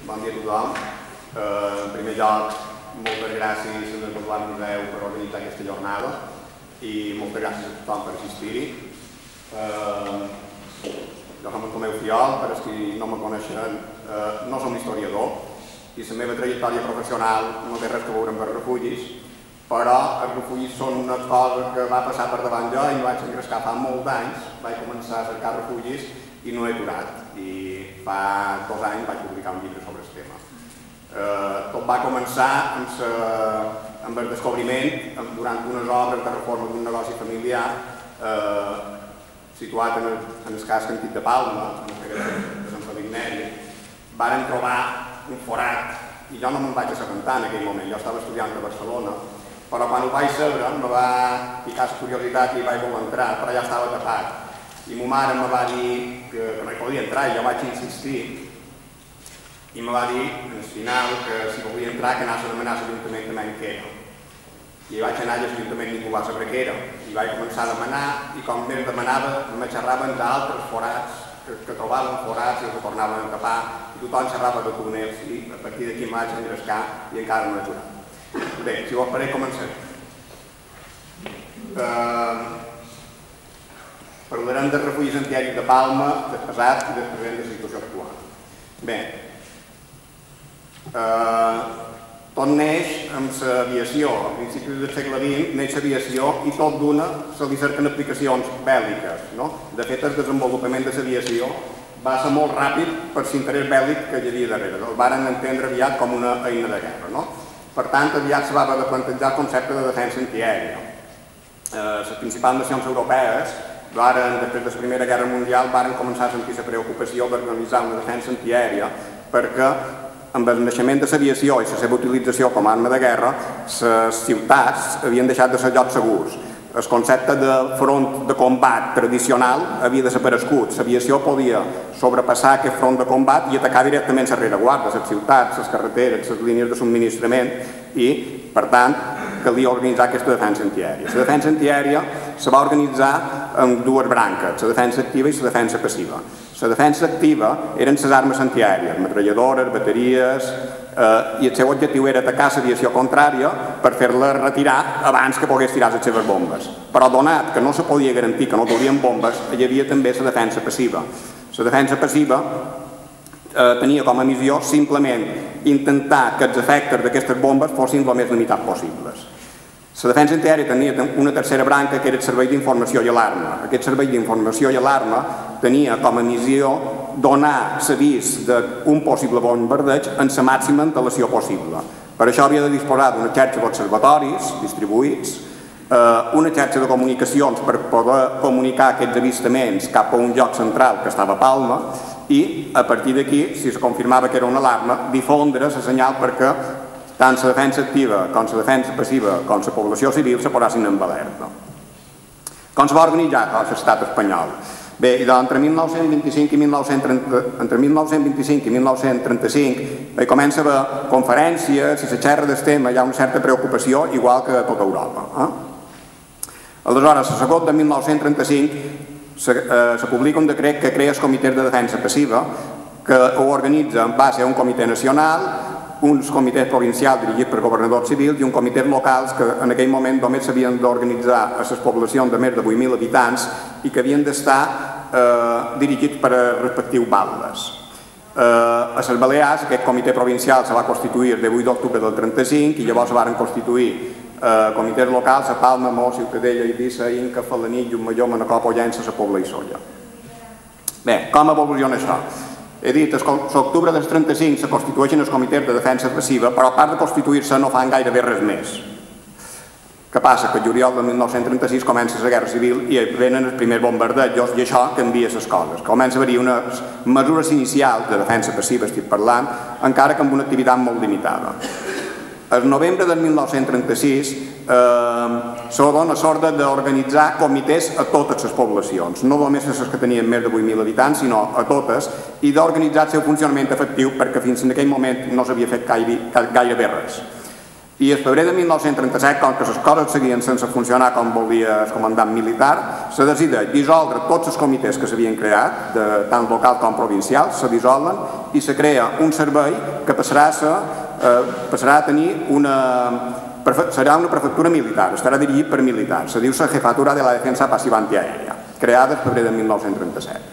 Bon dia a tothom. En primer lloc, moltes gràcies al Popular Museu per organitzar aquesta jornada i moltes gràcies a tothom per assistir-hi. Jo som en Tomeu Fiol, per als qui no me coneixen, no som historiador i la meva trajectòria professional no té res que veure amb els refugis, però els refugis són una cosa que va passar per davant jo i em vaig engrescar fa molts anys. Vaig començar a cercar refugis i no he aturat. I fa 2 anys vaig publicar un llibre sobre el tema. Tot va començar amb el descobriment, durant unes obres de reforma d'un negoci familiar situat en el casc antic de Palma, en el carrer de Sant Felip Neri. Varen trobar un forat i jo no me'n vaig assabentar en aquell moment. Jo estava estudiant a Barcelona, però quan ho vaig saber em va picar la curiositat i vaig voler entrar, però ja estava tapat. I ma mare em va dir que no hi podia entrar i jo vaig insistir i em va dir, al final, que si volia entrar que anés a demanar a l'Ajuntament també què era. I vaig anar a l'Ajuntament i ningú va saber què era. I vaig començar a demanar i com més demanava me xerraven d'altres forats que trobaven forats i els tornaven a tapar i tothom xerrava de túnels i a partir d'aquí em vaig engrescar i encara no he aturat. Bé, si vos pareix començaré. Parlarem dels refugis antiaeris de Palma, del passat i del present de la situació actual. Bé, tot neix amb l'aviació. A principis del segle XX neix l'aviació i tot d'una se li cerquen aplicacions bèl·liques. De fet, el desenvolupament de l'aviació va ser molt ràpid per l'interès bèl·lic que hi havia darrere. El varen entendre aviat com una eina de guerra. Per tant, aviat se va haver de plantejar el concepte de defensa antiaèria. Les principals nacions europees, després de la Primera Guerra Mundial, varen començar a sentir la preocupació d'organitzar una defensa antiaèria perquè amb el naixement de l'aviació i la seva utilització com a arma de guerra, les ciutats havien deixat de ser llocs segurs. El concepte de front de combat tradicional havia desaparegut. L'aviació podia sobrepassar aquest front de combat i atacar directament les rereguardes, les ciutats, les carreteres, les línies de subministrament i, per tant, calia organitzar aquesta defensa antiaèria. La defensa antiaèria se va organitzar en 2 branques, la defensa activa i la defensa passiva. La defensa activa eren les armes antiaèries, metralladores, bateries, i el seu objectiu era atacar l'aviació contrària per fer-la retirar abans que pogués tirar les seves bombes. Però donat que no se podia garantir que no traurien bombes, hi havia també la defensa passiva. La defensa passiva tenia com a missió simplement intentar que els efectes d'aquestes bombes fossin el més limitats possibles. La defensa antiaèria tenia una tercera branca que era el servei d'informació i alarma. Aquest servei d'informació i alarma tenia com a missió donar l'avís d'un possible bombardeig en la màxima antelació possible. Per això havia de disposar d'una xarxa d'observatoris distribuïts, una xarxa de comunicacions per poder comunicar aquests avistaments cap a un lloc central que estava a Palma i, a partir d'aquí, si es confirmava que era una alarma, difondre la senyal perquè tant la defensa activa com la defensa passiva com la població civil se posessin en alerta. Com se va organitzar l'estat espanyol? Bé, entre 1925 i 1935 comença a haver conferències i se xerra del tema, hi ha una certa preocupació, igual que a tota Europa. Aleshores, a l'agost de 1935 se publica un decret que crea els comitès de defensa passiva que ho organitza en base a un comitè nacional, uns comitès provincials dirigits per governadors civils i uns comitès locals que en aquell moment només s'havien d'organitzar a les poblacions de més de 8.000 habitants i que havien d'estar dirigits per respectius batlles. A les Balears aquest comitè provincial se va constituir el 8 d'octubre del 1935 i llavors se van constituir comitès locals a Palma, Mó, Ciutadella, Eivissa, Inca, Felanitx, Montmajor, Manacor, Pollença, La Pobla i Sóller. Bé, com evoluciona això? He dit, l'octubre del 1935 se constitueixen els comitès de defensa passiva, però a part de constituir-se no fan gairebé res més. Què passa? Que el juliol de 1936 comença la Guerra Civil i venen els primers bombardejos i això canvia les coses. Comença a haver-hi unes mesures inicials de defensa passiva, estic parlant, encara que amb una activitat molt limitada. El novembre del 1936 se dona l'ordre d'organitzar comitès a totes les poblacions, no només les que tenien més de 8.000 habitants, sinó a totes, i d'organitzar el seu funcionament efectiu perquè fins en aquell moment no s'havia fet gairebé res. I el febrer de 1937, com que les coses seguien sense funcionar com volia el comandant militar, se decideix dissoldre tots els comitès que s'havien creat, tant local com provincial, se dissolen i se crea un servei que passarà a tenir serà una prefectura militar, estarà dirigit per militars, se diu la Jefatura de la Defensa Passiva Antiaèria, creada el febrer de 1937.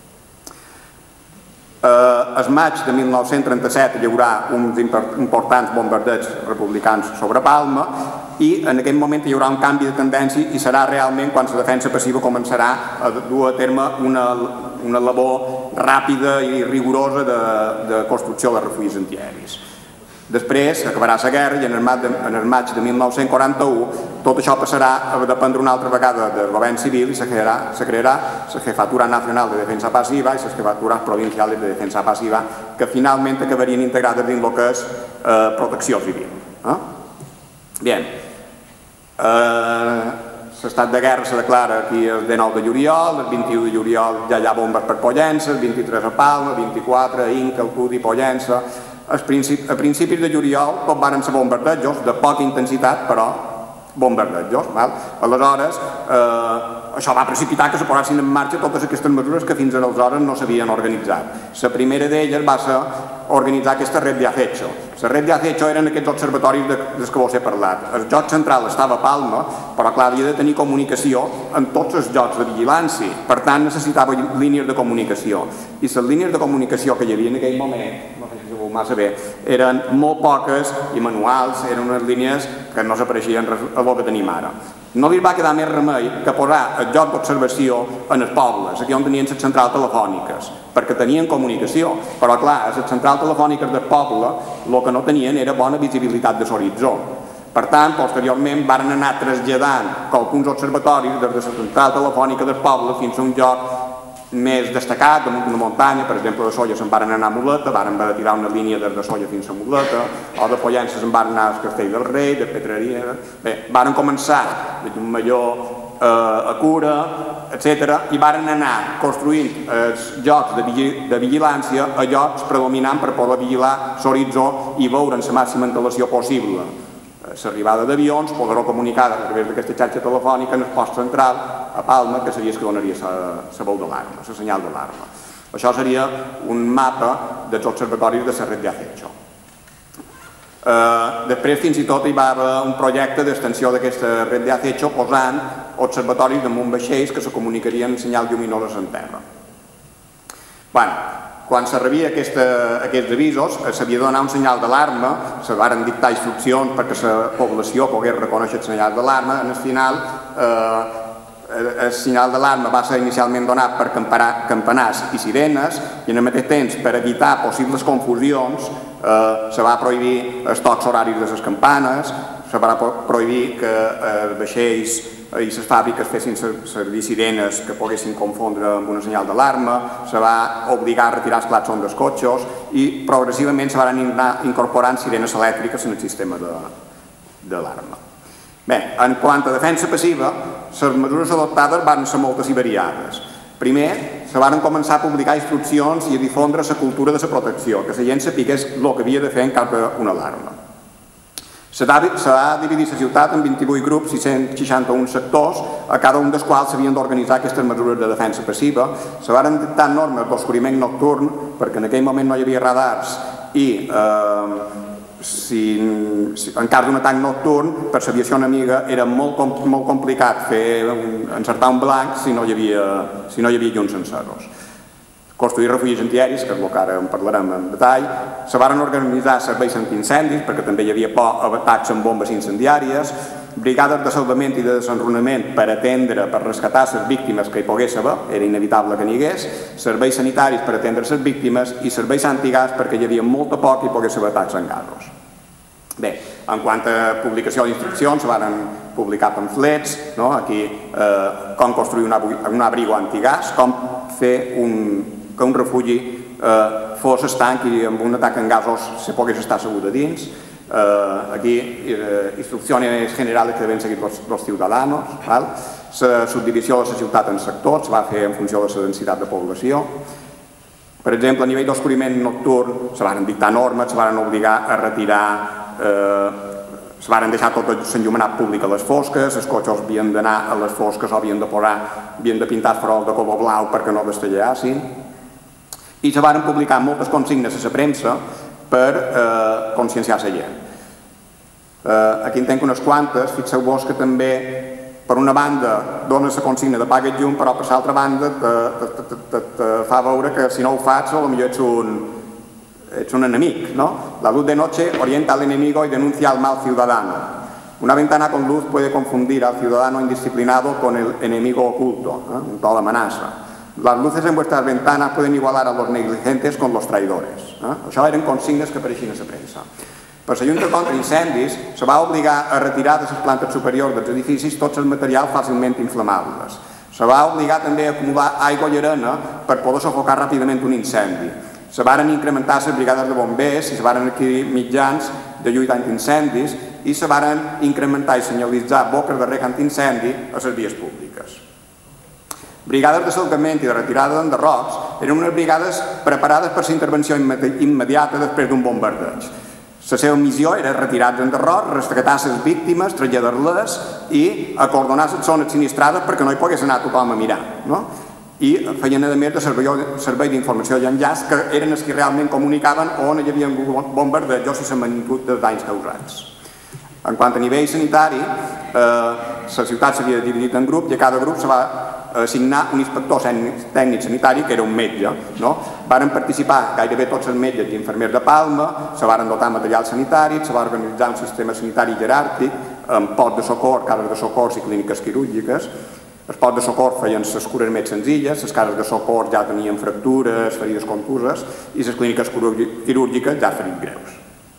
El maig de 1937 hi haurà uns importants bombardeigs republicans sobre Palma i en aquell moment hi haurà un canvi de tendència i serà realment quan la defensa passiva començarà a dur a terme una labor ràpida i rigorosa de construcció de refugis antiaeris. Després acabarà la guerra i en el maig de 1941 tot això passarà a dependre una altra vegada del govern civil i se crearà la Jefatura Nacional de Defensa Passiva i les Jefaturas Provinciales de Defensa Passiva que finalment acabarien integrades dins el que és protecció civil. Bien, l'estat de guerra se declara aquí el 19 de juliol, el 21 de juliol ja hi ha bombes per Pollença, el 23 a Palma, el 24 a Inca, el Cudi, Pollença. A principis de juliol tot van ser bombardejos, de poca intensitat, però bombardejos. Aleshores, això va precipitar que se posessin en marxa totes aquestes mesures que fins aleshores no s'havien organitzat. La primera d'elles va ser organitzar aquesta red de acecho. La red de acecho eren aquests observatoris dels que vos he parlat. El lloc central estava a Palma, però clar, havia de tenir comunicació amb tots els llocs de vigilància. Per tant, necessitava línies de comunicació. I les línies de comunicació que hi havia en aquell moment, no sé si ho massa bé, eren molt poques i manuals, eren unes línies que no s'apareixien a el que tenim ara. No li va quedar més remei que posar el lloc d'observació en els pobles, aquí on tenien les centrals telefòniques, perquè tenien comunicació, però clar, a les centrals telefòniques del poble el que no tenien era bona visibilitat de l'horitzó. Per tant, posteriorment van anar traslladant alguns observatoris des de la central telefònica del poble fins a un lloc més destacat, damunt d'una muntanya, per exemple de Solla se'n van anar a Muleta, van haver de tirar una línia des de Solla fins a Muleta, o de Pollença se'n van anar al Castell del Rei, de Petreria. Bé, van començar de Llumallor a Cura, etc. i van anar construint els llocs de vigilància a llocs predominant per poder vigilar l'horitzó i veure amb la màxima antelació possible l'arribada d'avions, poder-ho comunicar a través d'aquesta xarxa telefònica en el post central a Palma, que sabies que donaria la veu d'alarma, la senyal d'alarma. Això seria un mapa dels observatoris de la red de acecho. Després, fins i tot, hi va haver un projecte d'extensió d'aquesta red de acecho posant observatoris damunt vaixells que se comunicarien en senyal lluminoses en terra. Quan se rebia aquests avisos, s'havia de donar un senyal d'alarma, se van dictar instruccions perquè la població pogués reconèixer el senyal d'alarma. En el final, el senyal d'alarma va ser inicialment donat per campanars i sirenes i en el mateix temps, per evitar possibles confusions, se va prohibir els tocs horaris de les campanes, se va prohibir que els vaixells i les fàbriques fessin servir sirenes que poguessin confondre amb una senyal d'alarma, se va obligar a retirar els claxons dels cotxes i progressivament se van anar incorporant sirenes elèctriques en el sistema d'alarma. Bé, en quant a defensa passiva, les mesures adoptades van ser moltes i variades. Primer, se van començar a publicar instruccions i a difondre la cultura de la protecció, que la gent sapigués el que havia de fer en cas d'una alarma. Se va dividir la ciutat en 28 grups i 161 sectors, a cada un dels quals s'havien d'organitzar aquestes mesures de defensa passiva. Se van dictar normes d'oscuriment nocturn, perquè en aquell moment no hi havia radars i en cas d'un atac nocturn, per l'aviació enemiga era molt complicat encertar un blanc si no hi havia llums encesos. Construir refugis antiaeris, que és el que ara en parlarem en detall. Se van organitzar serveis antiincendis, perquè també hi havia por d'atacs amb bombes incendiàries, brigades de salvament i de desenrunament per atendre, per rescatar les víctimes que hi pogués haver, era inevitable que n'hi hagués, serveis sanitaris per atendre les víctimes i serveis antigàs perquè hi havia molta por que hi pogués haver atacs amb gasos. Bé, en quant a publicació d'instruccions, se van publicar pamflets, aquí com construir un abrigo antigàs, com fer que un refugi fos estanc i amb un atac amb gasos se pogués estar segur de dins. Aquí, instrucciones generales que deben seguir los ciudadanos. La subdivisió de la ciutat en sectors se va fer en funció de la densitat de població. Per exemple, a nivell d'oscuriment nocturn se van dictar normes, se van obligar a retirar Se varen deixar tot l'enllumenat públic a les fosques, els cotxes havien d'anar a les fosques o havien de pintar el farol de color blau perquè no destellassin. I se varen publicar moltes consignes a la premsa per conscienciar la gent. Aquí en tenc unes quantes. Fixeu-vos que també, per una banda, dona la consigna de paga llum, però per l'altra banda te fa veure que si no ho fas, potser ets un enemic, ¿no? La luz de noche orienta al enemigo y denuncia al mal ciudadano. Una ventana con luz puede confundir al ciudadano indisciplinado con el enemigo oculto, un to d'amenaça. Las luces en vuestras ventanas pueden igualar a los negligentes con los traidores. Això eren consignes que apareixien a la premsa. Per la lluita contra incendis se va obligar a retirar de les plantes superiors dels edificis tots els materials fàcilment inflamables. Se va obligar també a acumular aigua i arena per poder sofocar ràpidament un incendi. Se varen incrementar les brigades de bombers i se varen adquirir mitjans de lluita antiincendis i se varen incrementar i senyalitzar boques de rec antiincendi a les vies públiques. Brigades de salvament i de retirada d'enderrocs eren unes brigades preparades per la intervenció immediata després d'un bombardeig. La seva missió era retirar els enderrocs, rescatar les víctimes, traslladar-les i acordonar les zones sinistrades perquè no hi pogués anar tothom a mirar. I feien a més de servei d'informació i enllaç que eren els que realment comunicaven on hi havia bombardejos i la magnitud dels danys causats. En quant a nivell sanitari, la ciutat s'havia dividit en grup i a cada grup se va assignar un inspector tècnic sanitari que era un metge. Varen participar gairebé tots els metges i infermers de Palma, se varen dotar material sanitari, se va organitzar un sistema sanitari jeràrquic amb pots de socor, cases de socors i clíniques quirúrgiques. Els pots de socor feien les cures més senzilles, les cases de socor ja tenien fractures, ferides contuses i les clíniques quirúrgiques ja ferits greus.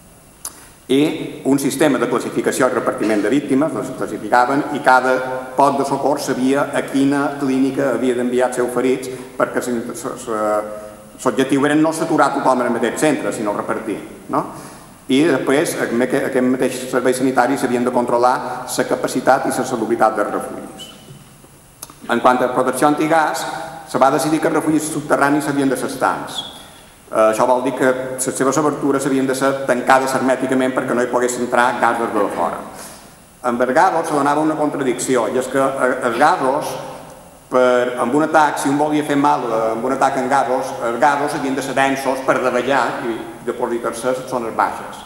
I un sistema de classificació i repartiment de víctimes, les classificaven i cada pot de socor sabia a quina clínica havia d'enviar els seus ferits perquè l'objectiu era no saturar tothom en el mateix centre, sinó repartir. I després, aquest mateix servei sanitari s'havien de controlar la capacitat i la salubritat dels refugis. En quant a protecció antigàs, se va decidir que els refugis subterranis s'havien de ser estancs. Això vol dir que les seves obertures havien de ser tancades hermèticament perquè no hi pogués entrar gas des de fora. Amb els gasos se donava una contradicció, i és que els gasos, amb un atac, si un volia fer mal amb un atac en gasos, els gasos havien de ser densos per davallar i dipositar-se a les zones baixes.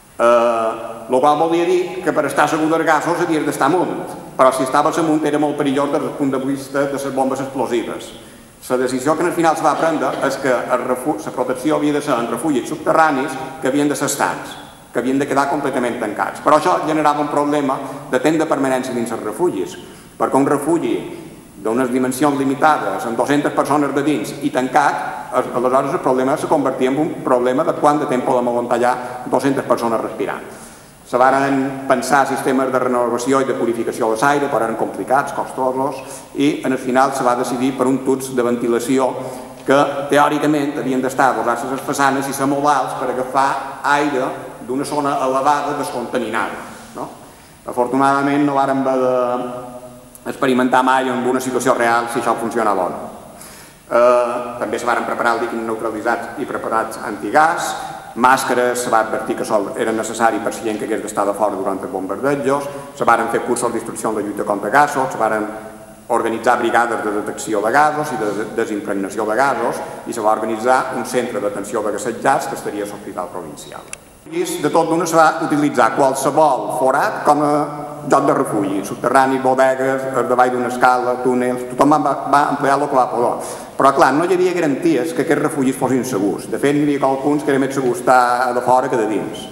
El qual volia dir que per estar segur dels gasos havies d'estar amunt, però si estaves amunt era molt perillós des del punt de vista de les bombes explosives. La decisió que al final es va prendre és que la protecció havia de ser en refugis subterranis que havien de ser estancs, que havien de quedar completament tancats. Però això generava un problema de temps de permanència dins els refugis, perquè un refugi d'unes dimensions limitades, amb 200 persones de dins i tancat, aleshores el problema se convertia en un problema de quant de temps podem aguantar ja 200 persones respirant. Se varen pensar sistemes de renovació i de purificació de l'aire, però eren complicats, costosos, i en el final se va decidir per un tuts de ventilació que teòricament havien d'estar posats a les façanes i ser molt alts per agafar aire d'una zona elevada descontaminada. Afortunadament no vàrem haver d'experimentar mai en una situació real si això funcionava o no. També se varen preparar líquids neutralitzats i preparats antigàs, màscares, se va advertir que era necessari per la gent que hagués d'estar de fora durant els bombardejos, se varen fer cursos d'instrucció de lluita contra gasos, se varen organitzar brigades de detecció de gasos i de desimpregnació de gasos i se va organitzar un centre d'atenció de gassetjats que estaria a l'hospital provincial. De tot d'una se va utilitzar qualsevol forat com a lloc de refugi, subterranis, bodegues, davall d'una escala, túnels, tothom va emplear el que va poder. Però clar, no hi havia garanties que aquests refugis fossin segurs. De fet, n'hi havia alguns que era més segur estar de fora que de dins.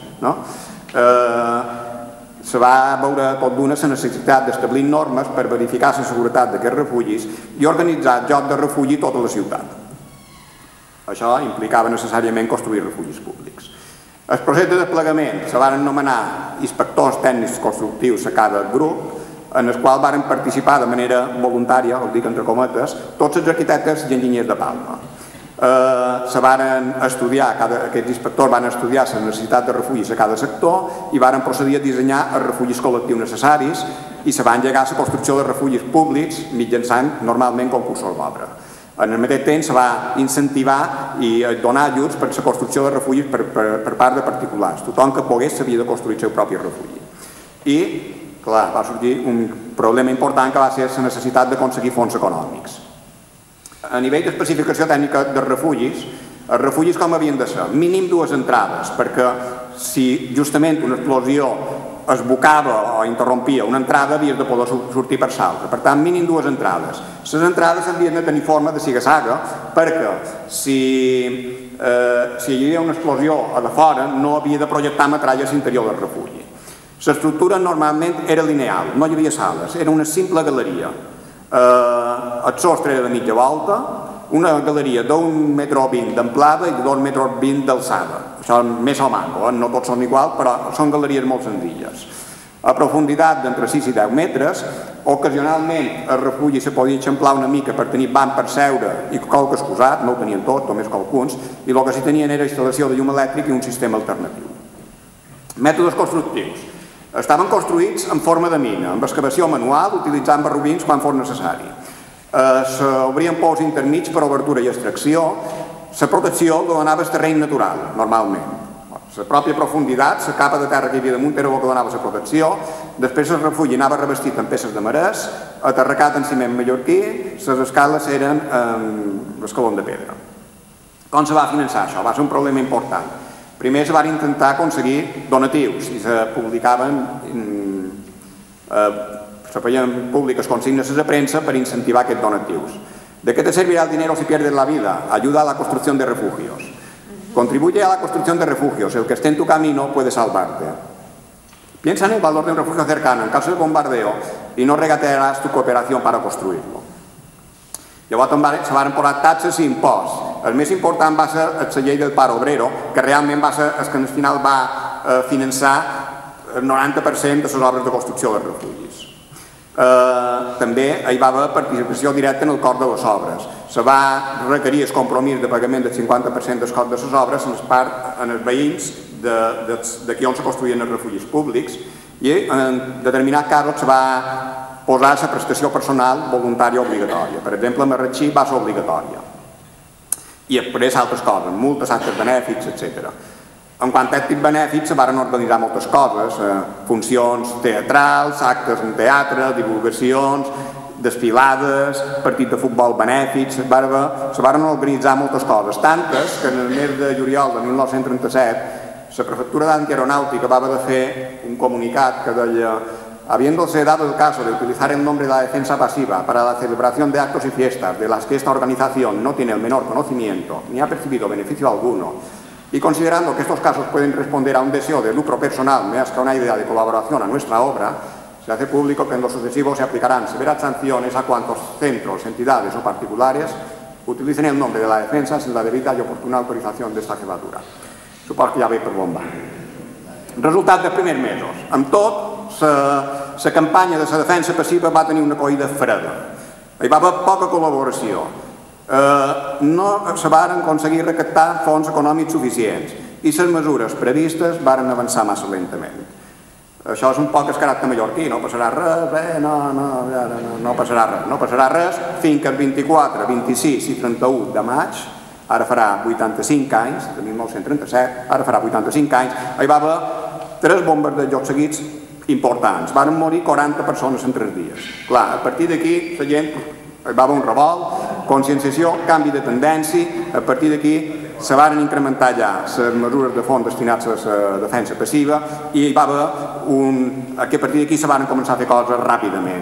Se va veure tot d'una la necessitat d'establir normes per verificar la seguretat d'aquests refugis i organitzar llocs de refugi a tota la ciutat. Això implicava necessàriament construir refugis públics. El procés de desplegament se van nomenar inspectors tècnics constructius a cada grup, en el qual van participar de manera voluntària, ho dic entre cometes, tots els arquitectes i enginyers de Palma. Se van estudiar, aquests inspectors van estudiar la necessitat de refugis a cada sector i van procedir a dissenyar els refugis col·lectius necessaris i se va engegar la construcció de refugis públics mitjançant normalment concursos d'obra. En el mateix temps se va incentivar i donar ajuts per la construcció de refugis per part de particulars. Tothom que pogués s'havia de construir el seu propi refugi. I, clar, va sorgir un problema important que va ser la necessitat d'aconseguir fons econòmics. A nivell d'especificació tècnica dels refugis, els refugis com havien de ser? Mínim 2 entrades, perquè si justament una explosió esbocava o interrompia una entrada, havies de poder sortir per l'altra. Per tant, mínim 2 entrades. Les entrades havien de tenir forma de siga-saga, perquè si hi havia una explosió a de fora, no havia de projectar metralles a l'interior del refugi. L'estructura normalment era lineal, no hi havia sales, era una simple galeria. El sostre era de mitja volta, una galeria d'1,20 m d'amplada i de 2,20 m d'alçada. Això més o manco, no tots són iguals, però són galeries molt senzilles. A profunditat d'entre 6 i 10 metres, ocasionalment el refugi se podia eixamplar una mica per tenir banc per seure i qualque excusat, no ho tenien tot, només qualcuns, i el que sí tenien era instal·lació de llum elèctric i un sistema alternatiu. Mètodes constructius. Estaven construïts en forma de mina, amb excavació manual, utilitzant barrubins quan fos necessari. S'obrien pous intermig per obertura i extracció. La protecció la donava el terreny natural, normalment. La pròpia profunditat, la capa de terra que hi havia damunt era el que donava la protecció. Després el refugi anava revestit amb peces de marès, aterracat en ciment mallorquí, les escales eren escalons de pedra. Com se va finançar això? Va ser un problema important. Primer se van intentar aconseguir donatius i se publicaven, se feien públiques consignes a la premsa per incentivar aquests donatius. ¿De qué te servirá el dinero si pierdes la vida? Ayuda a la construcción de refugios. Contribuye a la construcción de refugios. El que esté en tu camino puede salvarte. Piensa en el valor de un refugio cercano en caso de bombardeo y no regatearás tu cooperación para construirlo. Llavors se van posar taxes i imposts. El més important va ser la llei del paro obrero, que realment va ser el que al final va finançar el 90% de les obres de construcció dels refugis. També hi va haver participació directa en el cost de les obres. Se va requerir el compromís de pagament del 50% del cost de les obres en els veïns d'aquí on se construïen els refugis públics i en determinats casos se va posar la prestació personal voluntària obligatòria. Per exemple, a Marratxí va ser obligatòria. I després altres coses, multes, actes benèfics, etc. En quant a actes benèfics, se van organitzar moltes coses, funcions teatrals, actes en teatre, divulgacions, desfilades, partits de futbol benèfics, se van organitzar moltes coses, tantes que en el mes de juliol de 1937 la prefectura d'Antiaeronàutica va haver de fer un comunicat que deia: habiéndose dado el caso de utilizar el nombre de la defensa pasiva para la celebración de actos y fiestas de las que esta organización no tiene el menor conocimiento ni ha percibido beneficio alguno, y considerando que estos casos pueden responder a un deseo de lucro personal más que a una idea de colaboración a nuestra obra, se hace público que en lo sucesivo se aplicarán severas sanciones a cuantos centros, entidades o particulares utilicen el nombre de la defensa sin la debida y oportuna autorización de esta jefatura. Suposo que ja ve per bomba. Resultat dels primers mesos. Amb tot, la campanya de la defensa passiva va tenir una acollida freda. Hi va haver poca col·laboració. No se van aconseguir recaptar fons econòmics suficients i les mesures previstes van avançar massa lentament. Això és un poc el caràcter mallorquí, no passarà res, no passarà res, fins que el 24, 26 i 31 de maig, ara farà 85 anys, de 1937, ara farà 85 anys, hi va haver 3 bombes de joc seguits importants. Van morir 40 persones en 3 dies. Clar, a partir d'aquí la gent, hi va haver un revolt, conscienciació, canvi de tendència, a partir d'aquí se van incrementar ja les mesures de fons destinats a la defensa passiva i hi va haver que a partir d'aquí se van començar a fer coses ràpidament.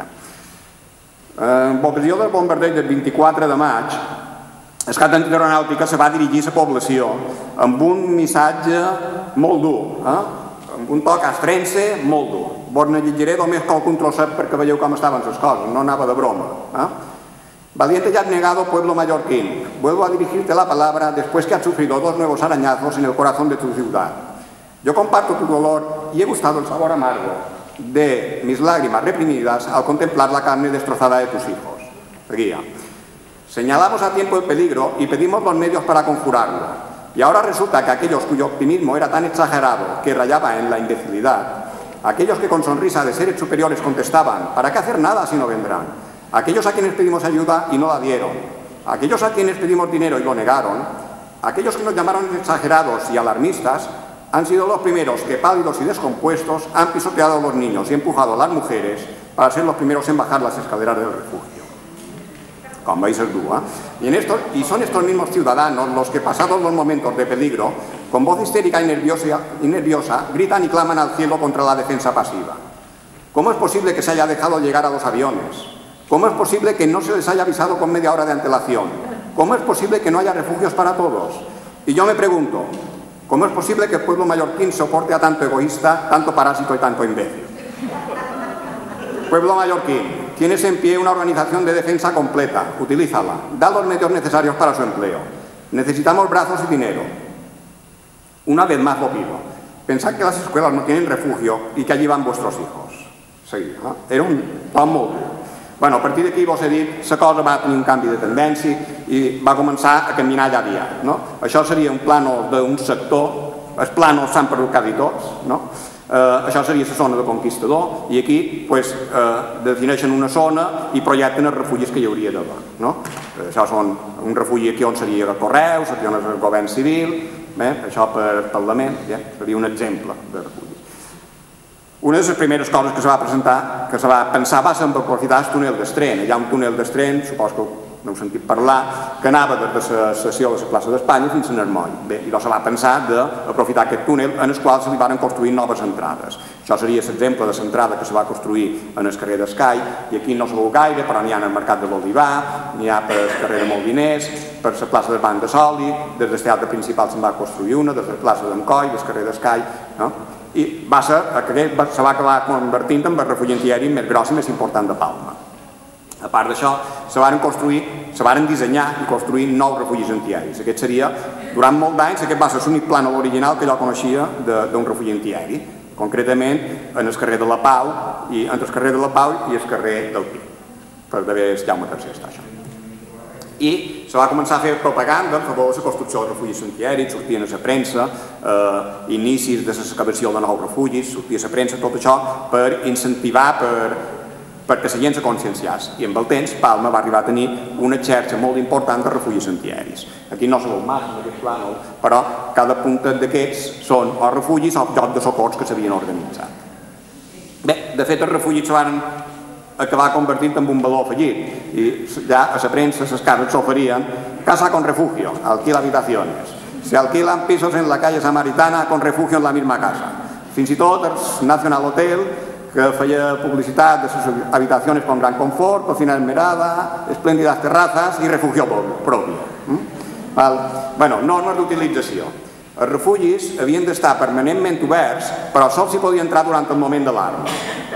En l'ocasió del bombardeig del 24 de maig, el cap d'Antiaeronàutica se va dirigir a la població amb un missatge molt dur, amb un toc astrense molt dur. Vos ne llegiré només qualcun trosset perquè veieu com estaven les coses, no anava de broma. Valiente y abnegado pueblo mallorquín, vuelvo a dirigirte la palabra después que has sufrido 2 nuevos arañazos en el corazón de tu ciudad. Yo comparto tu dolor y he gustado el sabor amargo de mis lágrimas reprimidas al contemplar la carne destrozada de tus hijos. Seguía. Señalamos a tiempo el peligro y pedimos los medios para conjurarlo. Y ahora resulta que aquellos cuyo optimismo era tan exagerado que rayaba en la imbecilidad, aquellos que con sonrisa de seres superiores contestaban: ¿para qué hacer nada si no vendrán? Aquellos a quienes pedimos ayuda y no la dieron, aquellos a quienes pedimos dinero y lo negaron, aquellos que nos llamaron exagerados y alarmistas, han sido los primeros que, pálidos y descompuestos, han pisoteado a los niños y empujado a las mujeres para ser los primeros en bajar las escaleras del refugio. Como vais a ver, y son estos mismos ciudadanos los que, pasados los momentos de peligro, con voz histérica y nerviosa, gritan y claman al cielo contra la defensa pasiva. ¿Cómo es posible que se haya dejado llegar a los aviones? ¿Cómo es posible que no se les haya avisado con media hora de antelación? ¿Cómo es posible que no haya refugios para todos? Y yo me pregunto, ¿cómo es posible que el pueblo mallorquín soporte a tanto egoísta, tanto parásito y tanto imbécil? Pueblo mallorquín, tienes en pie una organización de defensa completa, utilízala, da los medios necesarios para su empleo. Necesitamos brazos y dinero. Una vez más lo pido, pensad que las escuelas no tienen refugio y que allí van vuestros hijos. Sí, no? Era un plan molt dur. Bueno, a partir d'aquí vos he dit, la cosa va tenir un canvi de tendència i va començar a caminar ja aviat. No? Això seria un plànol d'un sector, els plànols s'han perdut quasi tots, no? Això seria la zona de Conquistador i aquí pues, defineixen una zona i projecten els refugis que hi hauria d'haver. No? Això són un refugi aquí on seria el Correus, aquí on és el govern civil, això per Parlament, seria un exemple de refugi. Una de les primeres coses que se va presentar, que se va pensar, va ser aprofitar el túnel d'Estren. Hi ha un túnel d'Estren, suposo que n'heu sentit parlar, que anava des de la sessió de la plaça d'Espanya fins a Nermoll. Bé, i llavors se va pensar d'aprofitar aquest túnel en el qual se li van construir noves entrades. Això seria l'exemple de l'entrada que se va construir en el carrer d'Escai, i aquí no se veu gaire, però n'hi ha al mercat de l'Olivar, n'hi ha per el carrer de Moliners, per la plaça del Banc de Soli, des del teatre principal se'n va construir una, des de la plaça d'Emcoi, del carrer d'Escai, no? I se va acabar convertint en el refugi antiaeri més gros i més important de Palma. A part d'això, se van dissenyar i construir nous refugis antiaeris. Aquest seria, durant molt d'anys, aquest va ser l'únic plànol original que jo coneixia d'un refugi antiaeri, concretament en el carrer de la Pau, i entre el carrer de la Pau i el carrer del Pi, per d'haver el Jaume III està això. I se va començar a fer propaganda a favor de la construcció de refugis antiaeris, sortien a la premsa, inicis de l'excavació de nous refugis, sortia a la premsa, tot això per incentivar, perquè la gent se conscienciés. I amb el temps Palma va arribar a tenir una xarxa molt important de refugis antiaeris. Aquí no se veu massa en aquest plànol, però cada puntet d'aquests són o refugis o llocs de socors que s'havien organitzat. Bé, de fet els refugis se van acabar convertint en un valor afegit i ja a la premsa les cases s'oferien casa con refugio, alquila habitaciones, se alquilan pisos en la calle Samaritana con refugio en la misma casa. Fins i tot el National Hotel, que feia publicitat de sus habitaciones con gran confort, cocina esmerada, espléndidas terrazas i refugio propio. Bueno, normes d'utilització. Els refugis havien d'estar permanentment oberts, però sols s'hi podia entrar durant el moment d'alarma.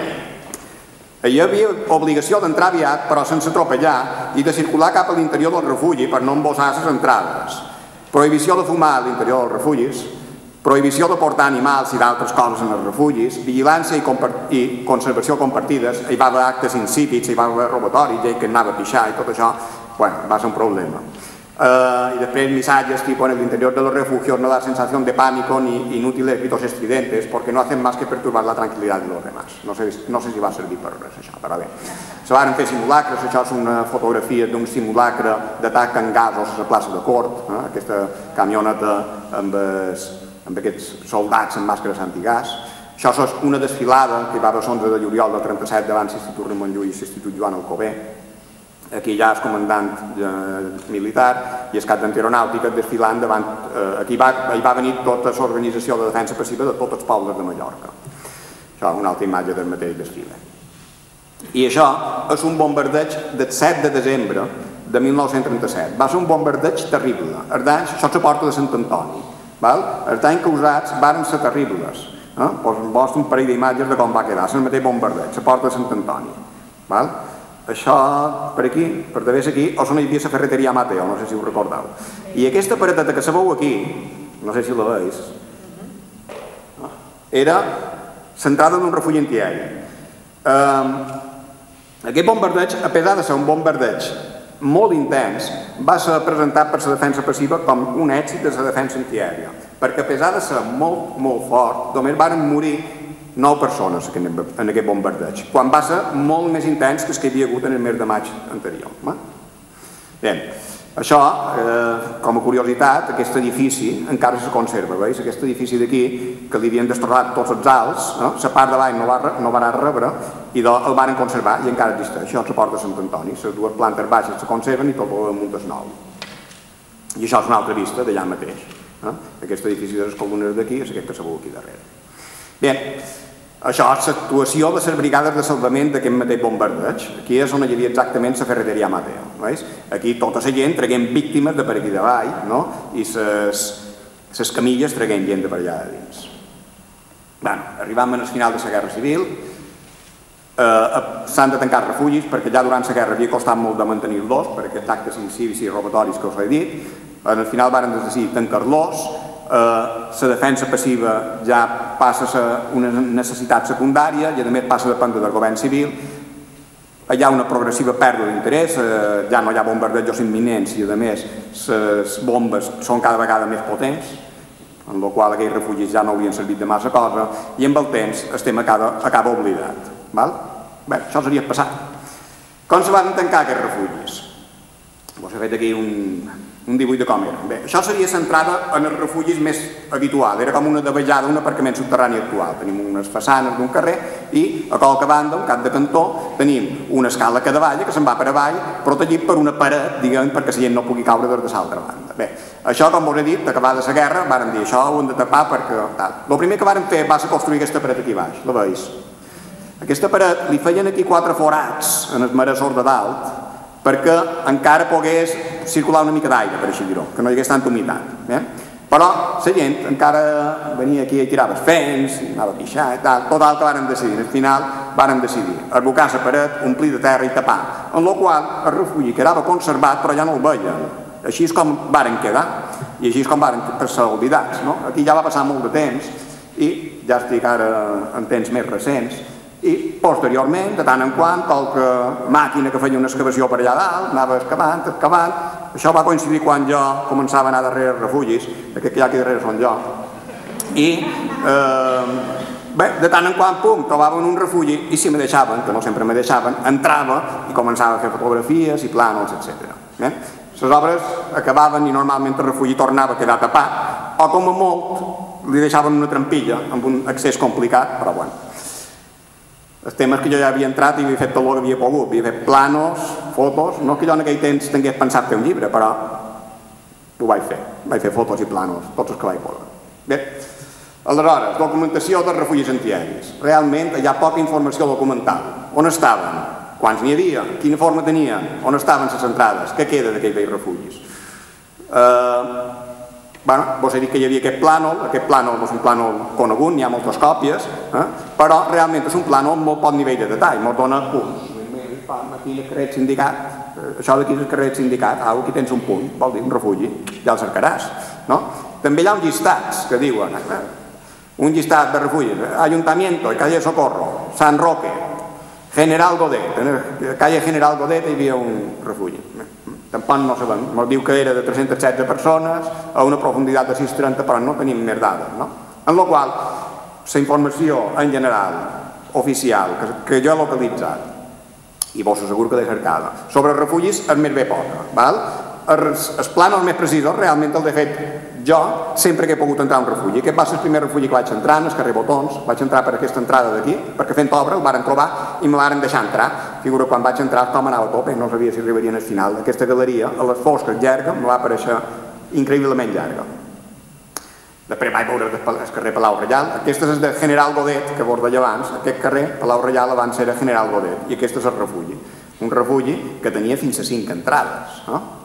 Hi havia obligació d'entrar aviat, però sense atropellar, i de circular cap a l'interior del refugi per no embossar les entrades. Prohibició de fumar a l'interior dels refugis, prohibició de portar animals i d'altres coses en els refugis, vigilància i conservació compartides, hi va haver actes insípids, hi va haver robatoris, gent que anava a pixar i tot això, bueno, va ser un problema. Y después missatges tipo en el interior de los refugios no da sensación de pánico ni inútiles gritos estridentes porque no hacen más que perturbar la tranquilidad de los demás. No sé si va servir per res això, però bé. Se van fer simulacres, això és una fotografia d'un simulacre d'atac amb gasos a la plaça de Cort, aquesta camioneta amb aquests soldats amb màscares antigàs. Això és una desfilada que hi va haver l'11 de juliol del 37 davant l'Institut Ramon Llull i l'Institut Joan Alcover. Aquí hi ha el comandant militar i el cap d'antiaeronàutica desfilant davant... Aquí hi va venir tota l'organització de defensa passiva de tots els pobles de Mallorca. Això és una altra imatge del mateix desfile. I això és un bombardeig del 7 de desembre de 1937. Va ser un bombardeig terrible. Els danys, això se porta de Sant Antoni. Els danys causats van ser terribles. Vos un parell d'imatges de com va quedar. És el mateix bombardeig, se porta de Sant Antoni. Això per aquí, per d'haver aquí, o on hi havia la ferreteria Mateo, no sé si ho recordeu. I aquesta pareteta que sabeu aquí, no sé si la veus, era l'entrada d'un refugi antiaeri. Aquest bombardeig, a pesar de ser un bombardeig molt intens, va ser presentat per la defensa passiva com un èxit de la defensa antiaèria, perquè a pesar de ser molt, molt fort, només van morir 9 persones en aquest bombardeig, quan va ser molt més intens que el que hi havia hagut en el mes de maig anterior. Bé, Això, com a curiositat, aquest edifici encara se conserva, veus? Aquest edifici d'aquí, que li havien desterrat tots els alts, la part de baix no va rebre i el van conservar i encara existeix. Això és la porta de Sant Antoni, les dues plantes baixes se conserven i tot el damunt és nou. I això és una altra vista d'allà mateix. Aquest edifici de les columnes d'aquí és aquest que se veu aquí darrere. Bé, això és l'actuació de les brigades de salvament d'aquest mateix bombardeig. Aquí és on hi havia exactament la ferreteria Mateo. Aquí tota la gent traguent víctimes de per aquí davall i les camilles traguent gent de per allà de dins. Arribam al final de la Guerra Civil, s'han de tancar refugis perquè ja durant la guerra havia costat molt de mantenir-los per aquests actes incívics i robatoris que us he dit. Al final van decidir tancar-los. La defensa passiva ja passa a ser una necessitat secundària i a més passa a dependre del govern civil. Hi ha una progressiva pèrdua d'interès, ja no hi ha bombardejos imminents i a més les bombes són cada vegada més potents, en la qual aquells refugis ja no haurien servit de massa cosa i amb el temps el tema acaba oblidat. Bé, això seria passat. Com se van tancar aquests refugis? Vos he fet aquí un dibuix de com era. Bé, això seria centrada en els refugis més habitual, era com una davallada, un aparcament subterrani actual. Tenim unes façanes d'un carrer i a qualque banda, un cap de cantó, tenim una escala que davalla, que se'n va per avall, protegit per una paret, diguem, perquè la gent no pugui caure des de l'altra banda. Bé, això, com us he dit, acabada la guerra, varen dir això ho hem de tapar perquè... El primer que varen fer va ser construir aquesta paret aquí baix, la veus? Aquesta paret li feien aquí 4 forats en el marasor de dalt perquè encara pogués circular una mica d'aire, per així dir-ho, que no hi hagués tanta humitat. Però la gent encara venia aquí i tirava fens, anava a pixar i tal, total que varen decidir, al final varen decidir arbocar la paret, omplir de terra i tapar, en la qual el refugi quedava conservat però ja no el veien. Així és com varen quedar i així és com varen ser oblidats. Aquí ja va passar molt de temps i ja estic ara en temps més recents i posteriorment, de tant en quant, qualque màquina que feia una excavació per allà dalt, anava excavant, això va coincidir quan jo començava a anar darrere refugis, aquest que hi ha aquí darrere són jo, i bé, de tant en quant, pum, trobaven un refugi i si me deixaven, que no sempre me deixaven, entrava i començava a fer fotografies i plànols, etc. Les obres acabaven i normalment el refugi tornava a quedar tapat o com a molt li deixaven una trampilla amb un accés complicat, però bueno. El tema és que jo ja havia entrat i havia fet tot el que havia pogut, havia fet planos, fotos, no que jo en aquell temps tingués pensat fer un llibre, però ho vaig fer fotos i planos, tots els que vaig poder. Bé, aleshores, documentació dels refugis antiaeris. Realment hi ha poca informació documental. On estaven? Quants n'hi havia? Quina forma tenien? On estaven les entrades? Què queda d'aquells vells refugis? Vos he dit que hi havia aquest plànol és un plànol conegut, n'hi ha moltes còpies, però realment és un plànol amb molt poc nivell de detall, ens dona punts. Aquí el carrer Sindicat, això d'aquí és el carrer Sindicat, aquí tens un punt, vol dir un refugi, ja el cercaràs. També hi ha uns llistats que diuen, un llistat de refugis, Ayuntamiento, calle Socorro, San Roque, General Godet, en la calle General Godet hi havia un refugi. Tampoc no sabem, ens diu que era de 316 persones a una profunditat de 630, però no tenim més dades. En la qual, la informació en general, oficial, que jo he localitzat, i vos asseguro que l'he cercada, sobre els refugis és més bé poca. Els plànols més precisos realment els he fet jo sempre que he pogut entrar a un refugi. Aquest va ser el primer refugi que vaig entrar, en el carrer Botons, vaig entrar per aquesta entrada d'aquí, perquè fent obra el varen trobar i me l'aren deixar entrar. Figura, quan vaig entrar com anava a tope, no sabia si arribarien al final. Aquesta galeria, a les fosques llarga, me va aparèixer increïblement llarga. Després vaig veure el carrer Palau Reial. Aquesta és de General Godet, que vos deia abans. Aquest carrer, Palau Reial, abans era General Godet, i aquest és el refugi. Un refugi que tenia fins a 5 entrades.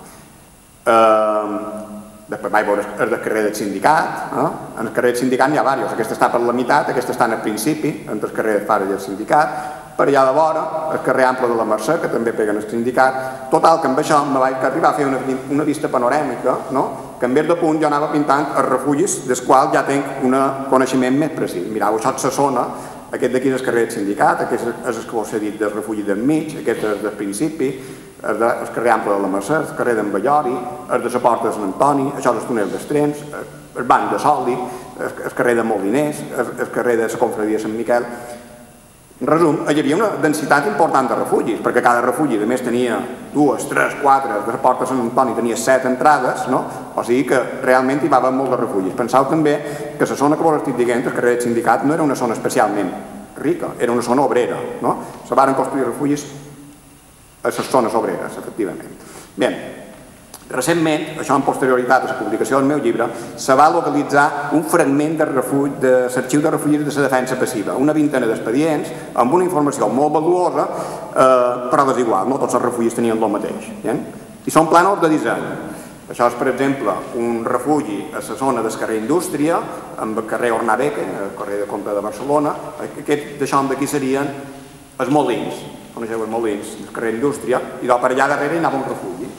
Després vaig veure el carrer del Sindicat. En el carrer del Sindicat n'hi ha diversos. Aquesta està per la meitat, aquesta està al principi, entre el carrer de Fara i el Sindicat. Per allà de vora, el carrer Ample de la Mercè, que també peguen el Sindicat. Total, que amb això me vaig arribar a fer una vista panoràmica, que en vez de punt jo anava pintant els refugis, dels quals ja tenc un coneixement més precís. Mireu, això és la zona, aquest d'aquí és el carrer del Sindicat, aquest és el que vos he dit del refugi del mig, aquest és del principi, el carrer Ample de la Mercè, el carrer d'en Ballori, el de la Porta de Sant Antoni, això és el túnel dels trens, el banc de Soldi, el carrer de Moliners, el carrer de la Confraria de Sant Miquel. En resum, hi havia una densitat important de refugis, perquè cada refugi, a més, tenia 2, 3, 4, de la Porta Sant Antoni tenia 7 entrades, no? O sigui que realment hi va haver molt de refugis. Penseu també que la zona que vos estic dient, el carrer del Sindicat, no era una zona especialment rica, era una zona obrera, no? Se van construir refugis a les zones obreres, efectivament. Bé, recentment, això en posterioritat a la publicació del meu llibre, se va localitzar un fragment de l'arxiu de refugis de la defensa passiva, una vintena d'expedients amb una informació molt valuosa, però desigual, no tots els refugis tenien el mateix. I són plànols de disseny. Això és, per exemple, un refugi a la zona del carrer Indústria, amb el carrer Ornabeque, el carrer de Comte de Barcelona. Aquests d'això d'aquí serien els Molins, coneixeu els Molins, el carrer Indústria, i per allà darrere hi anava un refugi.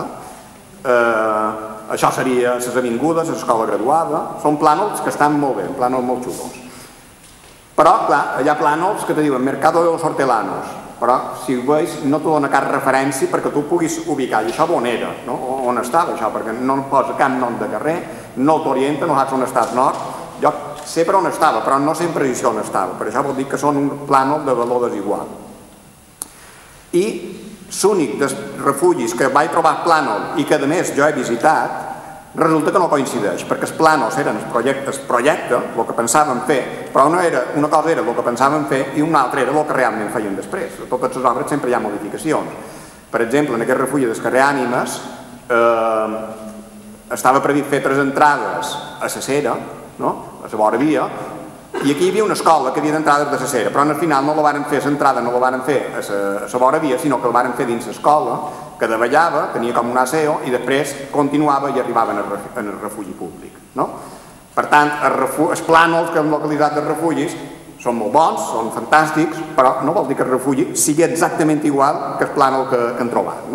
Això seria les avingudes, l'escola graduada, són plànols que estan molt bé, plànols molt xulos. Però, clar, hi ha plànols que te diuen Mercado de los Hortelanos, però si ho veus no t'ho dona cap referència perquè tu puguis ubicar, i això on era, on estava això, perquè no posa cap nom de carrer, no t'orienta, no saps on està el nord. Jo sé per on estava, però no sé en precisió on estava, per això vol dir que són un plànol de valor desigual. I l'únic dels refugis que vaig trobar plànol i que a més jo he visitat, resulta que no coincideix, perquè els plànols eren el projecte, el que pensàvem fer, però una cosa era el que pensàvem fer i una altra era el que realment feien després. A totes les obres sempre hi ha modificacions. Per exemple, en aquest refugi del carrer Ànimes estava previst fer 3 entrades a la Cera, a la vora via, i aquí hi havia una escola que havia d'entrades de la Cera, però al final no la varen fer, l'entrada no la varen fer a la vora via, sinó que la varen fer dins l'escola, que davallava, tenia com un aseo, i després continuava i arribava en el refugi públic. Per tant, els plànols que hem localitzat dels refugis són molt bons, són fantàstics, però no vol dir que el refugi sigui exactament igual que el plànol que hem trobat.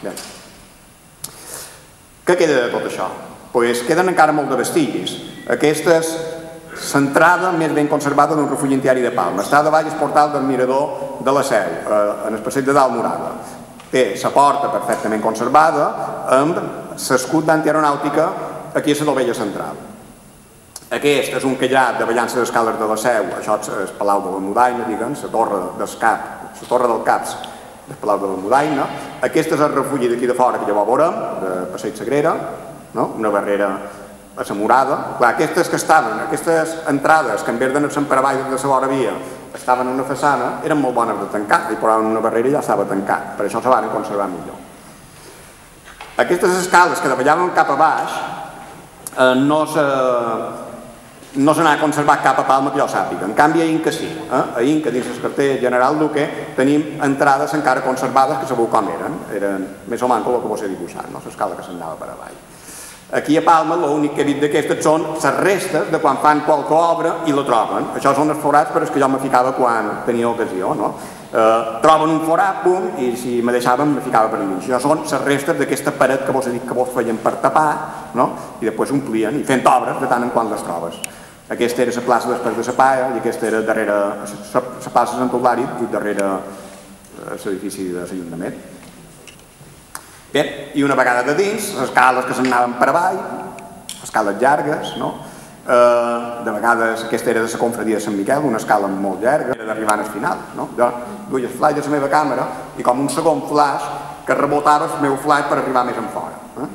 Què queda de tot això? Doncs queden encara molt de vestigis. Aquesta és l'entrada més ben conservada d'un refugi antiaeri de Palma. Està davall el portal del mirador de la Seu, en el passeig de Dalt Morada. Té la porta perfectament conservada amb l'escut d'antiaeronàutica aquí a la dovella central. Aquest és un callat davallant les escales de la Seu, això és el Palau de la Mudaina, diguem, la torre del CAPS del Palau de la Mudaina. Aquest és el refugi d'aquí de fora que ja ho veurem, de Passeig Sagrera, una barrera a la murada. Aquestes que estaven, aquestes entrades que en vez d'anar-se'n per avall de la vora via estaven en una façana, eren molt bones de tancar, i posaven una barrera i ja estava tancat, per això se van conservar millor. Aquestes escales que davallaven cap a baix no s'anava conservat cap a Palma que jo sàpiga, en canvi a Inca sí. A Inca, dins el cartell general Duque, tenim entrades encara conservades que sabeu com eren més o menys el que vos he dibuixat, l'escala que s'anava per avall. Aquí a Palma l'únic que he dit d'aquestes són les restes de quan fan qualque obra i la troben. Això són els forats per als que jo me ficava quan tenia ocasió. Troben un forat, pum, i si me deixaven me ficava per dins. Això són les restes d'aquesta paret que vos he dit que vos feien per tapar i després omplien i fent obres de tant en quant les trobes. Aquesta era la plaça després de la Palla i aquesta era darrere la plaça Sant Eulàri, darrere l'edifici de l'Ajuntament. Bé, i una vegada de dins, les escales que s'anaven per avall, escales llargues, de vegades aquesta era de la confraria de Sant Miquel, una escala molt llarga, era d'arribar al final. Jo duia el flash de la meva càmera i com un segon flash que rebotava el meu flash per arribar més en fora.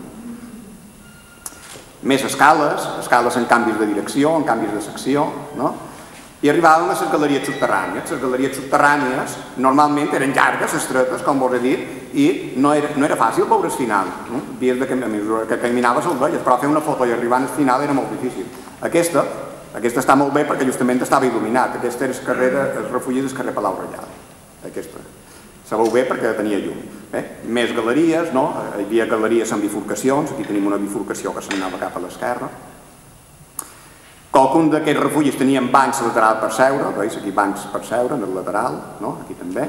Més escales en canvis de direcció, en canvis de secció, i arribàvem a les galeries subterrànies. Les galeries subterrànies normalment eren llargues, estretes, com vos he dit, i no era fàcil veure el final. Havies de caminar, que caminaves el veies, però fer una foto i arribar al final era molt difícil. Aquesta està molt bé perquè justament estava il·luminat. Aquesta era el refugi del carrer Palau Reial. Aquesta. Se veu bé perquè tenia llum. Més galeries, hi havia galeries amb bifurcacions, aquí tenim una bifurcació que s'anava cap a l'esquerra. Qualcun d'aquests refugis tenien bancs laterals per seure, veus aquí bancs per seure, en el lateral, aquí també.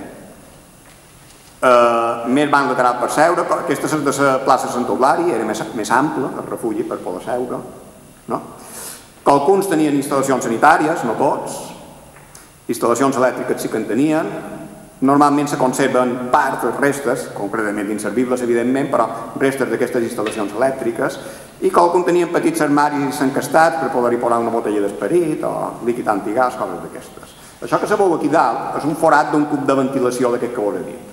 Més banc lateral per seure, aquesta és de la plaça Sant Eulàri, era més ample el refugi per poder seure. Qualcuns tenien instal·lacions sanitàries, no tots. Instal·lacions elèctriques sí que en tenien. Normalment se conserven parts, restes, concretament inservibles evidentment, però restes d'aquestes instal·lacions elèctriques, i qualcun tenien petits armaris encastats per poder-hi posar una botella d'esperit o líquid antigàs, coses d'aquestes. Això que sabeu aquí dalt és un forat d'un tub de ventilació d'aquest que us he dit.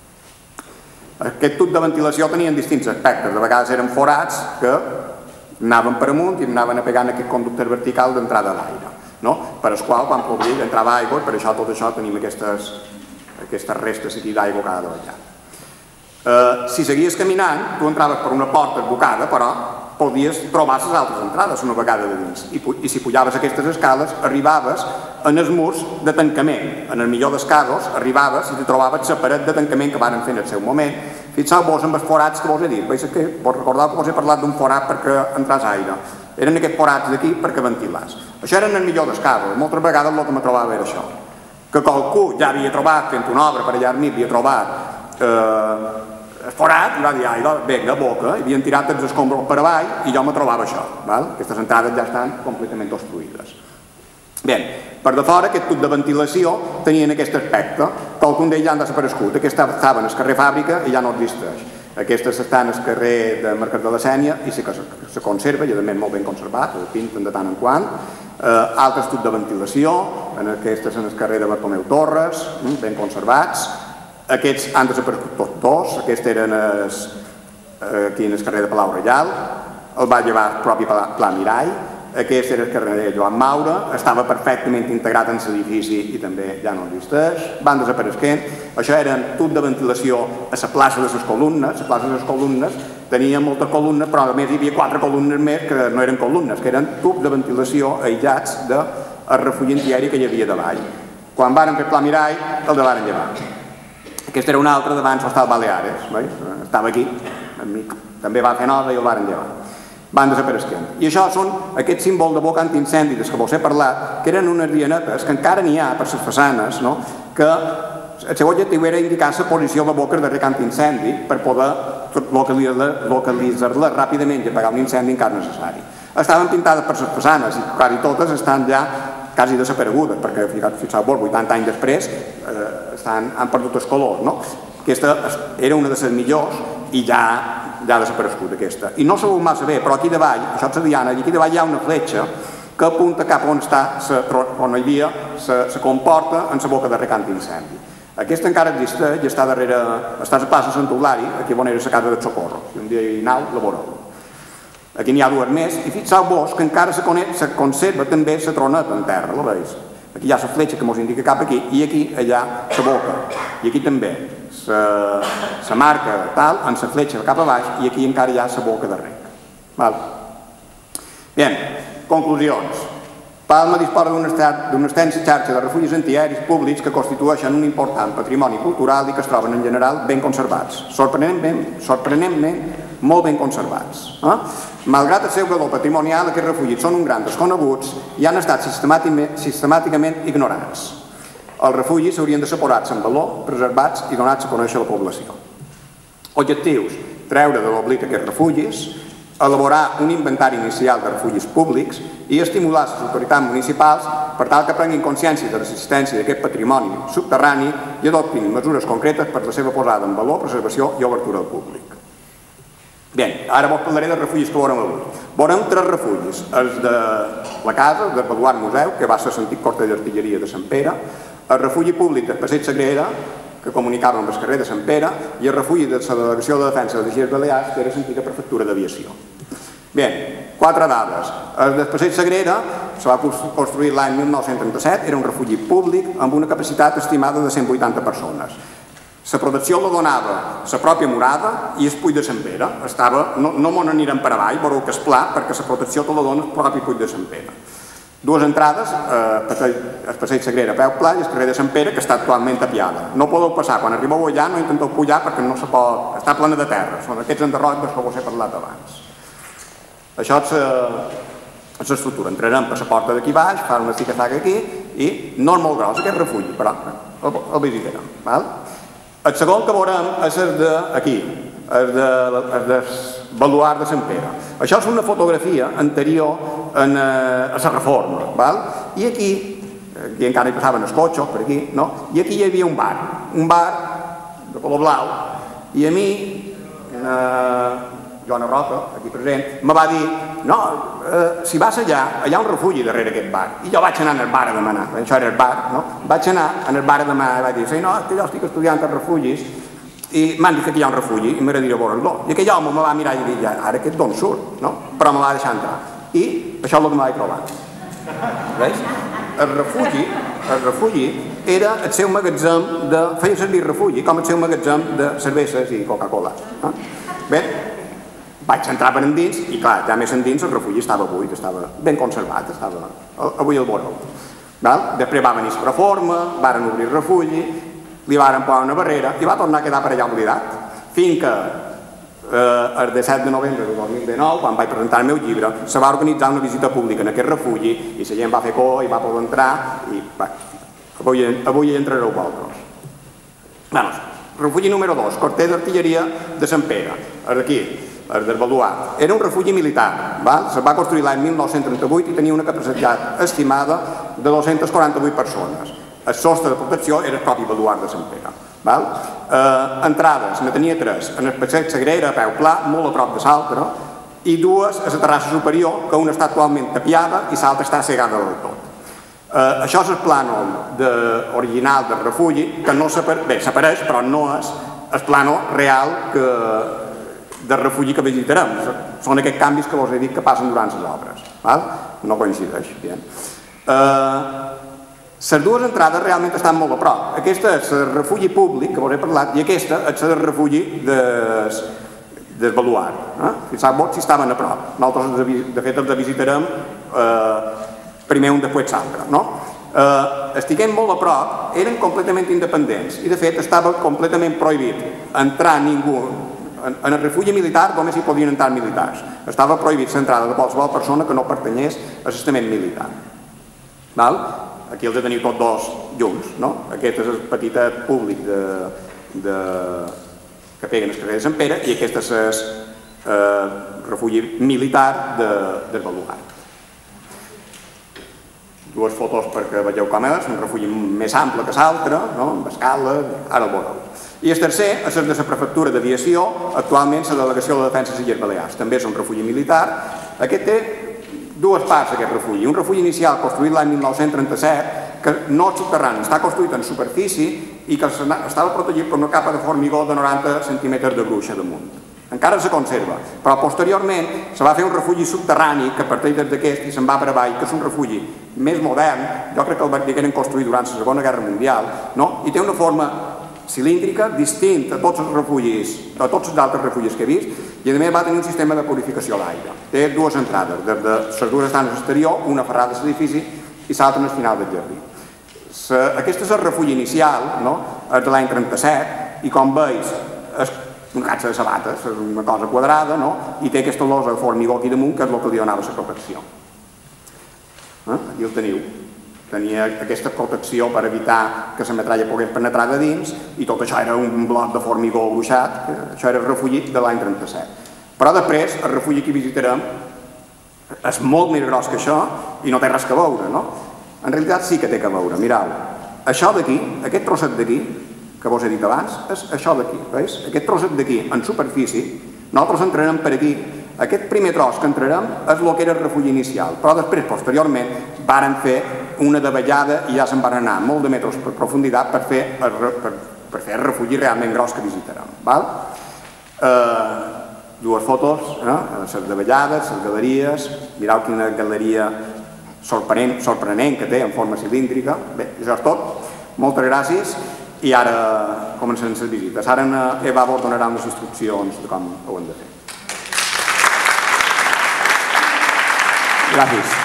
Aquest tub de ventilació tenien distints aspectes. De vegades eren forats que anaven per amunt i anaven a pegar en aquest conducte vertical d'entrada d'aire, per el qual, quan plovia, entrava aigua i per això tot això tenim aquestes restes aquí d'aigua cada vegada. Si seguies caminant, tu entraves per una porta esbocada, però podies trobar les altres entrades una vegada de dins. I si pujaves aquestes escales, arribaves en els murs de tancament. En el millor dels casos, arribaves i te trobaves la paret de tancament que van fer en el seu moment. Fixeu-vos amb els forats que vos he dit. Vos recordeu que vos he parlat d'un forat perquè entràs aire. Eren aquests forats d'aquí perquè ventilàs. Això era en el millor dels casos. Moltes vegades el que me trobava era això. Que qualcú ja havia trobat, fent una obra per allà al mig, havia trobat forat i va dir, vinga, boca, i havien tirat els escombros per avall i jo me trobava això. Aquestes entrades ja estan completament obstruïdes. Bé, per de fora aquest tub de ventilació tenien aquest aspecte. Qualcun d'ells ja han desaparegut. Aquests estaven al carrer Fàbrica i ja no existeix. Aquestes estan al carrer de Mercat de la Sénia i sí que se conserva, i a més molt ben conservat, el pinten de tant en quant. Altres tubs de ventilació, aquestes en el carrer de Bartomeu Torres, ben conservats. Aquests han desaparegut tots dos, aquests eren aquí en el carrer de Palau Reial, el va llevar el propi Pla Mirall, aquest era el carrer de Joan Maura, estava perfectament integrat en l'edifici i també ja no existeix, van desapareixent. Això eren tubs de ventilació a la plaça de les columnes. La plaça de les columnes tenia moltes columnes, però a més hi havia 4 columnes més que no eren columnes, que eren tubs de ventilació aïllats del refugi antiaeri que hi havia davall. Quan van fer Pla Mirall, el de varen llevar. Aquest era un altre davant l'Hostal Baleares, estava aquí, també va fer nova i el varen llevar. Van desapareixent. I això són aquests símbols de boca antiincendi dels que vos he parlat, que eren unes dianetes que encara n'hi ha per les façanes, que el seu objectiu era indicar la posició de boques de rec antiincendi per poder localitzar-la ràpidament i apagar un incendi en cas necessari. Estaven pintades per les façanes i quasi totes estan ja quasi desaparegudes, perquè fixeu-vos, 80 anys després han perdut els colors. Aquesta era una de les millors i ja ha desaparegut aquesta. I no sabeu massa bé, però aquí davall, això és la diana, i aquí davall hi ha una fletxa que apunta cap on hi havia la comporta en la boca de rec antiincendi. Aquesta encara existeix i està a la plaça Sant Eulari, aquí on era la casa del Socorro. Si un dia hi aneu, la veureu. Aquí n'hi ha dues més, i fixeu-vos que encara se conserva també la troneta en terra, la veus? Aquí hi ha la fletxa que ens indica cap aquí, i aquí, allà, la boca. I aquí també, la marca tal, en la fletxa cap a baix, i aquí encara hi ha la boca de rec. Bé, conclusions. Palma disposa d'una extensa xarxa de refugis antiaeris públics que constitueixen un important patrimoni cultural i que es troben en general ben conservats, sorprenentment molt ben conservats. Malgrat el seu valor patrimonial, aquests refugis són un gran desconeguts i han estat sistemàticament ignorats. Els refugis s'haurien de separar-se en valor, preservats i donats a conèixer a la població. Objectius: treure de l'oblit aquests refugis, elaborar un inventari inicial de refugis públics i estimular les autoritats municipals per tal que prenguin consciència de l'existència d'aquest patrimoni subterrani i adoptin mesures concretes per la seva posada en valor, preservació i obertura al públic. Bé, ara vos parlaré dels refugis que veurem avui. Veurem 3 refugis: els de la casa, el del Baluart Museu, que va ser l'antic quarter d'artilleria de Sant Pere, el refugi públic del Passeig Sagrera, que comunicava amb el carrer de Sant Pere, i el refugi de la Delegació de Defensa de les Illes Balears, que era l'antiga prefectura d'aviació. Bé, 4 dades. El del Passeig Sagrera se va construir l'any 1937, era un refugi públic amb una capacitat estimada de 180 persones. La protecció la donava la pròpia murada i el Puig de Sant Pere. No m'on anirem per avall, veureu que és pla, perquè la protecció te la dona el propi Puig de Sant Pere. 2 entrades, el Passeig Sagrera a peu pla i el carrer de Sant Pere, que està actualment tapiada. No podeu passar, quan arribeu allà no intenteu pujar perquè no se pot, està plena de terra. Són aquests enderrocs dels que us he parlat abans. Això és l'estructura. Entrarem per la porta d'aquí baix, farem una esticazaga aquí i no és molt gros aquest refugi, però el visitarem. El segon que veurem és el d'aquí, el del Baluart de Sant Pere. Això és una fotografia anterior a la reforma. I aquí encara hi passaven els cotxes, per aquí, i aquí hi havia un bar de color blau, i a mi, Joana Roca, aquí present, me va dir no, si vas allà, hi ha un refugi darrere aquest bar. I jo vaig anar al bar a demanar, això era el bar, no? Vaig anar al bar a demanar i vaig dir, sí, no, que jo estic estudiant als refugis i m'han dit que aquí hi ha un refugi i m'agradaria veure'l. I aquell home me va mirar i dir, ara aquest d'on surt, no? Però me va deixar entrar. I això és el que me vaig trobar. Veus? El refugi era el seu magatzem feia servir el refugi com el seu magatzem de cerveses i Coca-Cola. Bé, vaig entrar per endins i clar, ja més endins el refugi estava buit, estava ben conservat, avui el veureu. Després va venir la reforma, varen obrir el refugi, li varen posar una barrera i va tornar a quedar per allà oblidat, fins que el 17 de novembre de 2019, quan vaig presentar el meu llibre, se va organitzar una visita pública en aquest refugi i la gent va fer cor i va poder entrar i avui hi entrareu vosaltres. Refugi número 2, quarter d'artilleria de Sant Pere, aquí, el del Baluart. Era un refugi militar, se va construir l'any 1938 i tenia una capacitat estimada de 248 persones. El sostre de protecció era el propi Baluart de Sant Pere. Entrades, ne tenia 3, en el passeig Sagrera, a peu pla, molt a prop de l'altre, i 2 a la terrassa superior, que una està actualment tapiada i l'altra està cegada del tot. Això és el plànol original del refugi, que no s'apareix, però no és el plànol real del refugi que visitarem. Són aquests canvis que vos he dit que passen durant les obres. No coincideix. Les dues entrades realment estan molt a prop. Aquesta és el refugi públic, que vos he parlat, i aquesta és el refugi del Baluart. Fixeu-vos si estaven a prop. Nosaltres, de fet, els visitarem primer un, després l'altre. Estiguem molt a prop, eren completament independents i, de fet, estava completament prohibit entrar ningú. En el refugi militar només hi podien entrar militars. Estava prohibit l'entrada de qualsevol persona que no pertanyés a l'estament militar. Aquí els teniu tots dos junts. Aquest és el petit públic que peguen el carrer de Sant Pere i aquest és el refugi militar del Baluart. Dues fotos perquè veieu com és, un refugi més ample que l'altre, amb escales, ara el veureu. I el tercer és el de la prefectura d'aviació, actualment la delegació de defensa de les Illes Balears. També és un refugi militar. Aquest té dues parts, aquest refugi. Un refugi inicial construït l'any 1937, que no és subterrani, està construït en superfície i que estava protegit per una capa de formigó de 90 centímetres de gruixa damunt. Encara se conserva, però posteriorment se va fer un refugi subterrani que parteix des d'aquest i se'n va per avall, que és un refugi més modern, jo crec que el digueren construir durant la Segona Guerra Mundial, i té una forma cilíndrica, distint a tots els refugis, a tots els altres refugis que he vist, i a més va tenir un sistema de purificació a l'aire. Té dues entrades, des de les dues estances exterior, una ferrada a l'edifici i l'altra al final del jardí. Aquest és el refugi inicial, és de l'any 37, i com veus, és una catxa de sabates, és una cosa quadrada, i té aquesta losa de formigó aquí damunt, que és el que li donava la protecció. Aquí el teniu. Tenia aquesta protecció per evitar que la metralla pogués penetrar de dins i tot això era un bloc de formigó gruixat, això era el refugi de l'any 37. Però després, el refugi que visitarem és molt més gros que això i no té res que veure, En realitat sí que té que veure, mireu. Això d'aquí, aquest trosset d'aquí, que vos he dit abans, és això d'aquí, veus? Aquest trosset d'aquí, en superfície, nosaltres entrarem per aquí. Aquest primer tros que entrarem és el que era el refugi inicial, però després, posteriorment, varen fer una davallada i ja se'n van anar molt de metres per profunditat per fer el refugi realment gros que visitarem. Dues fotos, les davallades, les galeries, mireu quina galeria sorprenent que té en forma cilíndrica. Bé, això és tot. Moltes gràcies i ara comencem les visites. Ara Eva vos donarà unes instruccions de com ho hem de fer. Gràcies.